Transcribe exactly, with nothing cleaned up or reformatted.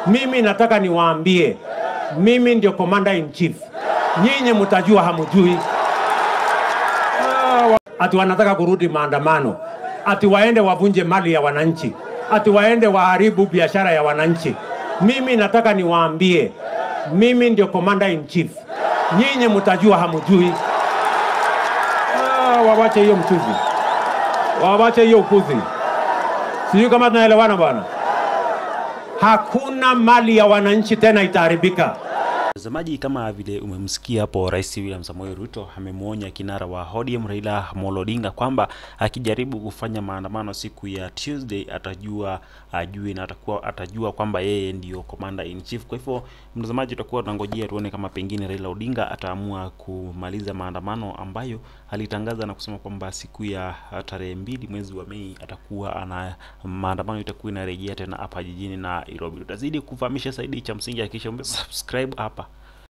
Mimi nataka niwaambie, mimi ndio commander in chief. Nyinyi mtajua hamjui. Ati wanataka kurudi maandamano. Ati waende wavunje mali ya wananchi. Ati waende waharibu biashara ya wananchi. Mimi nataka niwaambie, mimi ndio commander in chief. Nyinyi mtajua hamjui. Ah, wawache hiyo mchuzi. Wawache hiyo upuzi. Sijui kama tunaelewana bwana. Hakuna mali ya wananchi tena itaharibika. Mtazamaji, kama vile umemsikia hapo, Rais William Samoei Ruto amemuonya kinara wa O D M Raila Odinga kwamba akijaribu kufanya maandamano siku ya Tuesday atajua ajue na atakuwa atajua kwamba yeye ndio commander in chief. Kwa hivyo mtazamaji, tutakuwa tunangojea tuone kama pengine Raila Odinga ataamua kumaliza maandamano ambayo alitangaza na kusema kwamba siku ya tarehe mbili mwezi wa Mei atakuwa ana maandamano itakuwa inarejea tena hapa jijini na Nairobi. Tutazidi kufahamisha zaidi, cha msingi hakikisha umesubscribe hapa